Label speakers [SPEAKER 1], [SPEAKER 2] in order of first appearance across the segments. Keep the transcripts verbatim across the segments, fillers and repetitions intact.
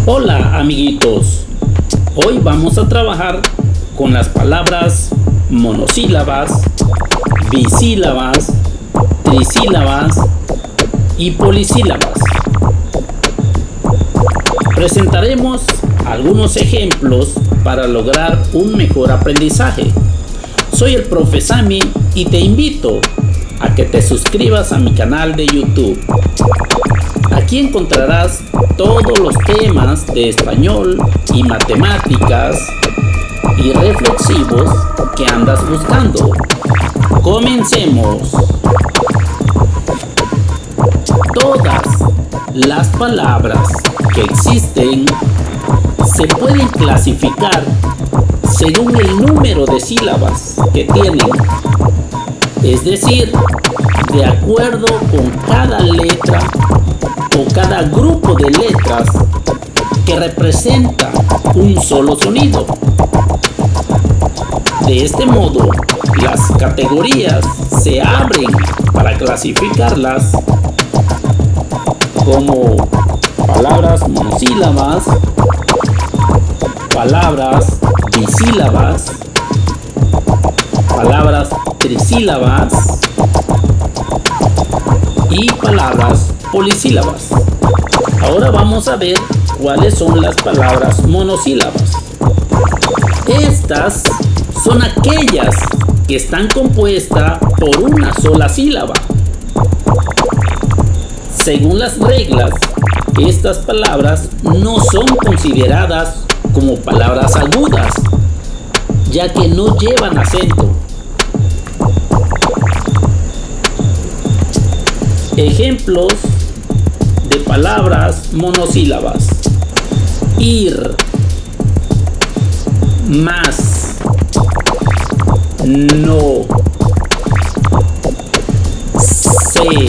[SPEAKER 1] Hola amiguitos, hoy vamos a trabajar con las palabras monosílabas, bisílabas, trisílabas y polisílabas. Presentaremos algunos ejemplos para lograr un mejor aprendizaje. Soy el profe Sammy y te invito a que te suscribas a mi canal de YouTube. Aquí encontrarás todos los temas de español y matemáticas y reflexivos que andas buscando. Comencemos. Todas las palabras que existen se pueden clasificar según el número de sílabas que tienen, es decir, de acuerdo con cada letra o cada grupo de letras que representa un solo sonido. De este modo, las categorías se abren para clasificarlas como palabras monosílabas, palabras bisílabas, palabras trisílabas y palabras polisílabas. Ahora vamos a ver cuáles son las palabras monosílabas. Estas son aquellas que están compuestas por una sola sílaba. Según las reglas, estas palabras no son consideradas como palabras agudas, ya que no llevan acento. Ejemplos de palabras monosílabas: ir, más, no, sé,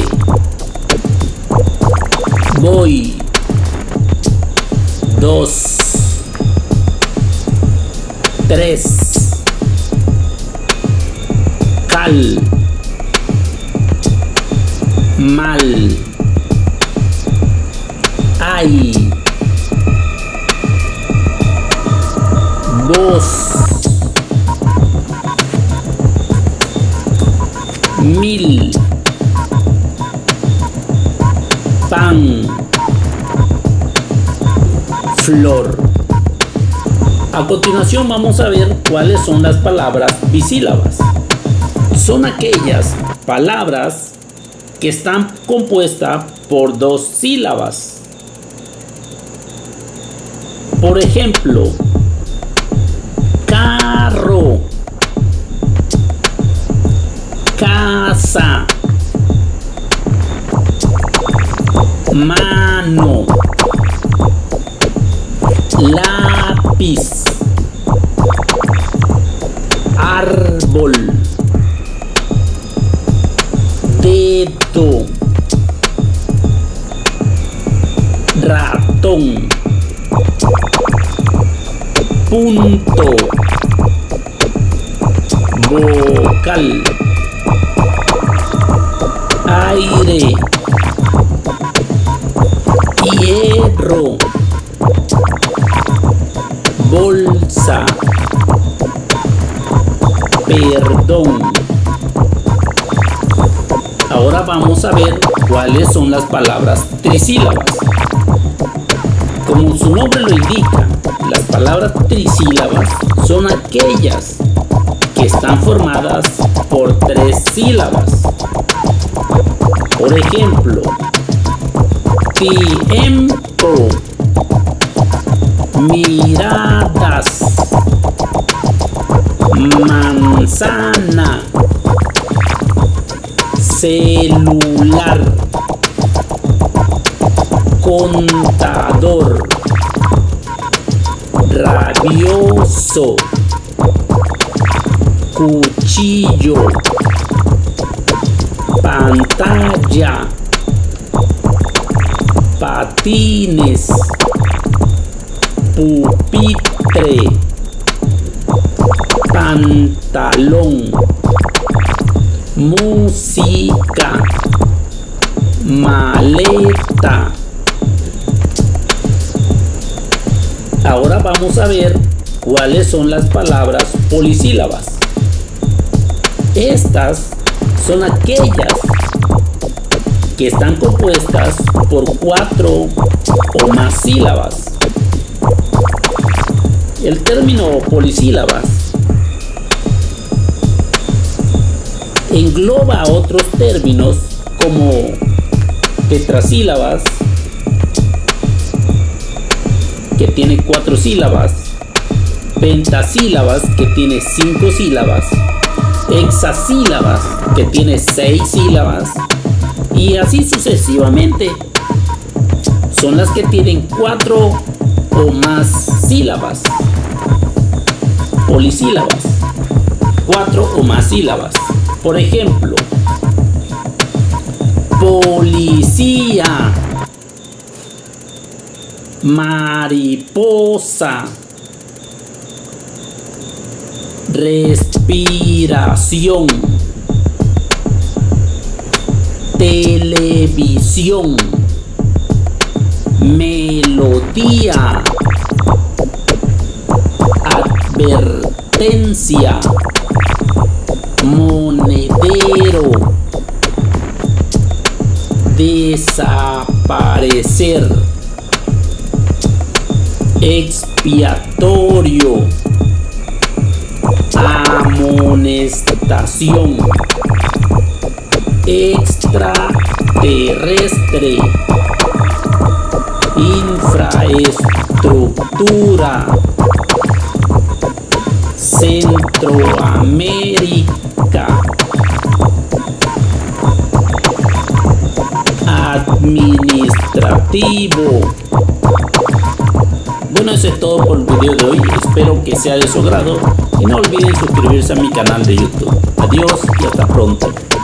[SPEAKER 1] voy, dos, tres, cal, mal, hay, vos, mil, pan, flor. A continuación vamos a ver cuáles son las palabras bisílabas. Son aquellas palabras que están compuestas por dos sílabas. Por ejemplo, carro, casa, mano, lápiz, árbol, dedo, ratón, punto, vocal, aire, hierro, bolsa, perdón. Ahora vamos a ver cuáles son las palabras trisílabas. Como su nombre lo indica, las palabras trisílabas son aquellas que están formadas por tres sílabas. Por ejemplo, tiempo, miradas, manzana, celular, contador, rabioso, cuchillo, pantalla, patines, pupitre, pantalón, música, maleta, Ahora vamos a ver cuáles son las palabras polisílabas. Estas son aquellas que están compuestas por cuatro o más sílabas. El término polisílabas engloba otros términos como tetrasílabas, que tiene cuatro sílabas, pentasílabas, que tiene cinco sílabas, hexasílabas, que tiene seis sílabas, y así sucesivamente. Son las que tienen cuatro o más sílabas. Polisílabas, cuatro o más sílabas. Por ejemplo, policía, mariposa, respiración, televisión, melodía, advertencia, monedero, desaparecer, expiatorio, amonestación, extraterrestre, infraestructura, Centroamérica, administrativo. Bueno, eso es todo por el video de hoy. Espero que sea de su agrado y no olviden suscribirse a mi canal de YouTube. Adiós y hasta pronto.